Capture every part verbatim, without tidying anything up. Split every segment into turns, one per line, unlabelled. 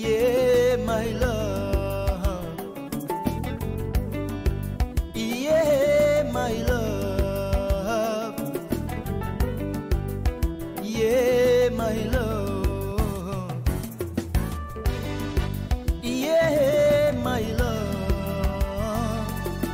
Yeah, my love. Yeah, my love. Yeah, my love. Yeah, my love.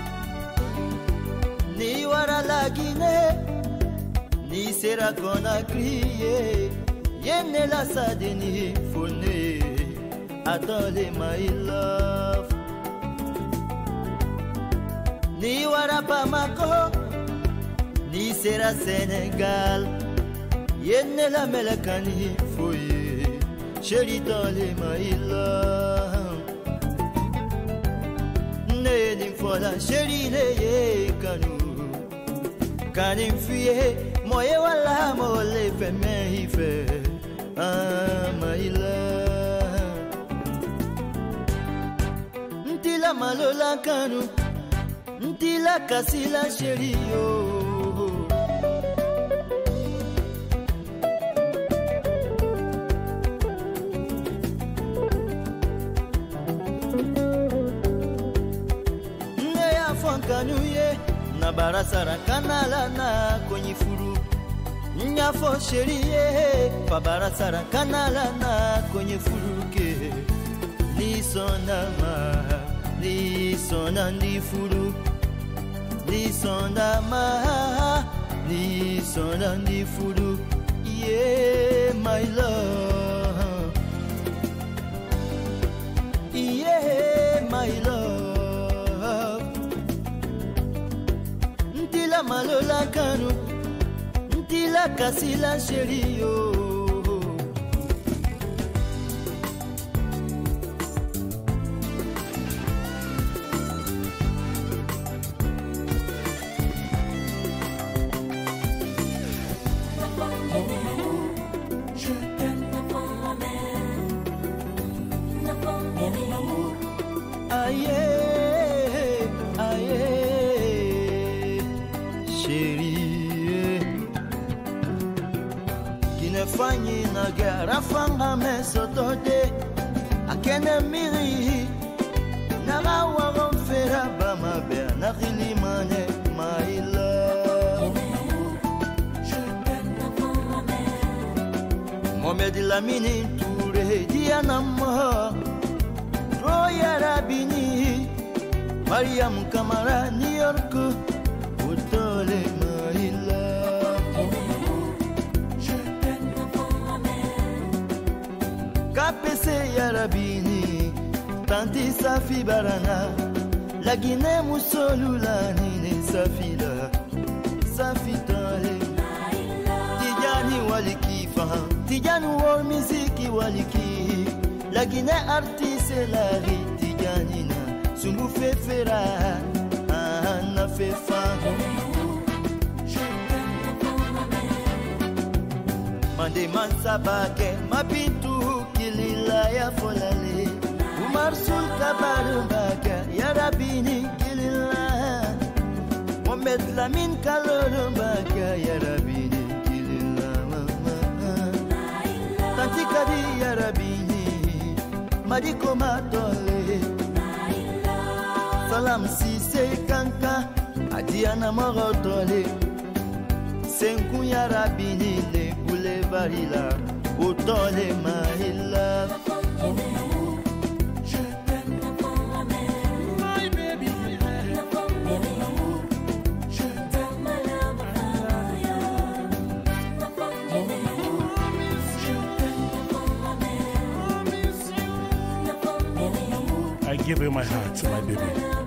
Ni wara la Guinée, ni sera Conakry. Yenne la sadeni fone. Attendez, my love. Ni wara Bamako, ni sera Sénégal. Yenne la melakani foye. Chérie, attendez, my love. Ne ning fola chérie ne ye kanu. Kanim fuye, moye wala mole fe me ife. Ah, my love. Ntila malola kanu, ntila kasila chérie yo. Neya fonkanu ye, na barasara kanala na kwenye furu. Nyafo chérie ye, pa barasara kanala na kwenye furu ke. Ni sonama, ni sonandi furu. Ni sondama, ni sonandi furu. Yeah, my love. Yeah, my love. Ntila malola kanu, ntila kasila chérie yo. Aïe, aïe, chérie, qui ne fanyi na gara fanga me sotode, akene miri, na rawa romfera ba ma be na khilimane, my love. Mohamed Lamine Touré Dianama. Roya Rabini, Mariam Kamara, New York, Utole, my love. Kapese Yarabini, Tanti Safi Barana, la Guinée Moussolula, Nine Safila, Safi Tole, Tijani Walikifa, Tijani War Miziki Waliki. La Guinée artiste la ritiganina Sumbu fefera Ana fefa Mande mansabake Mapintu kilila ya folale Umar sul kabarumbaka Ya Rabini kilila Mohamed Lamine kalorumbaka Ya Rabini kilila Tanti kadi Ya Rabini Madiko matole Salam si se kanka Adiana morotole Senku ya Rabini le bule barila Utole my love. My baby,
I give you my heart, my baby.